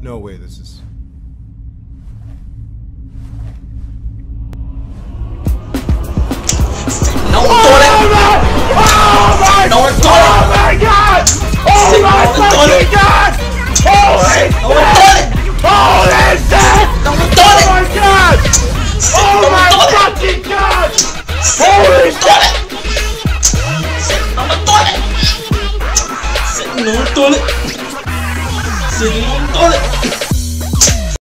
No way this is... No one thought it! No one thought it! Oh my god! Oh my fucking god! Holy No one thought it! Holy shit! No one thought Oh it! my god! Oh No one my thought it! fucking god! Holy shit! No one thought it! No one thought it! No one thought it!